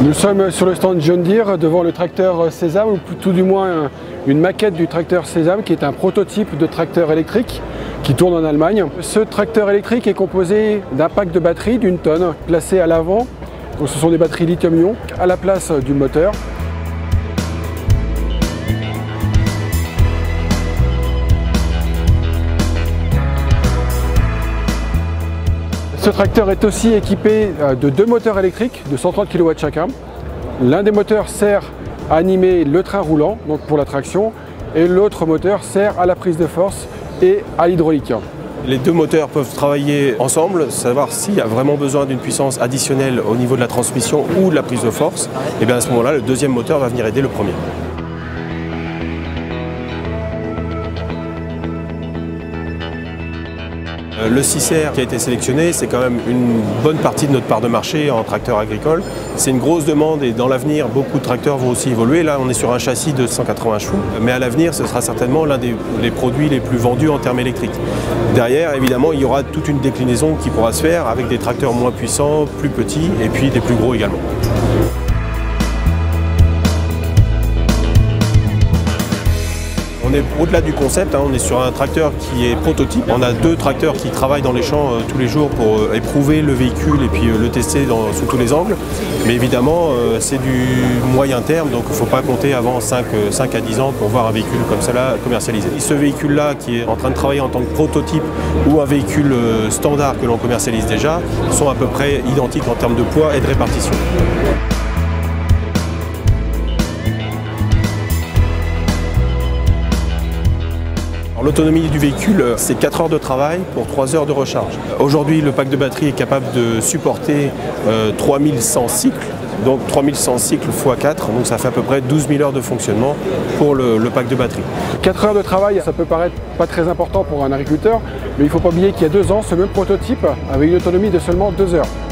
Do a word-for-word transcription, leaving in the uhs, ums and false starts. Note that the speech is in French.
Nous sommes sur le stand John Deere devant le tracteur Sésame, ou tout du moins une maquette du tracteur Sésame qui est un prototype de tracteur électrique qui tourne en Allemagne. Ce tracteur électrique est composé d'un pack de batteries d'une tonne placé à l'avant. Donc ce sont des batteries lithium-ion à la place du moteur. Ce tracteur est aussi équipé de deux moteurs électriques de cent trente kilowatts chacun. L'un des moteurs sert à animer le train roulant, donc pour la traction, et l'autre moteur sert à la prise de force et à l'hydraulique. Les deux moteurs peuvent travailler ensemble, savoir s'il y a vraiment besoin d'une puissance additionnelle au niveau de la transmission ou de la prise de force. Et bien à ce moment-là, le deuxième moteur va venir aider le premier. Le six R qui a été sélectionné, c'est quand même une bonne partie de notre part de marché en tracteur agricole. C'est une grosse demande et dans l'avenir, beaucoup de tracteurs vont aussi évoluer. Là, on est sur un châssis de cent quatre-vingts chevaux, mais à l'avenir, ce sera certainement l'un des, des produits les plus vendus en termes électriques. Derrière, évidemment, il y aura toute une déclinaison qui pourra se faire avec des tracteurs moins puissants, plus petits et puis des plus gros également. On est au-delà du concept, hein, on est sur un tracteur qui est prototype. On a deux tracteurs qui travaillent dans les champs euh, tous les jours pour euh, éprouver le véhicule et puis euh, le tester dans, sous tous les angles. Mais évidemment, euh, c'est du moyen terme, donc il ne faut pas compter avant cinq à dix ans pour voir un véhicule comme cela commercialisé. Et ce véhicule-là qui est en train de travailler en tant que prototype ou un véhicule euh, standard que l'on commercialise déjà, sont à peu près identiques en termes de poids et de répartition. L'autonomie du véhicule, c'est quatre heures de travail pour trois heures de recharge. Aujourd'hui, le pack de batterie est capable de supporter euh, trois mille cent cycles, donc trois mille cent cycles fois quatre, donc ça fait à peu près douze mille heures de fonctionnement pour le, le pack de batterie. quatre heures de travail, ça peut paraître pas très important pour un agriculteur, mais il ne faut pas oublier qu'il y a deux ans, ce même prototype avait une autonomie de seulement deux heures.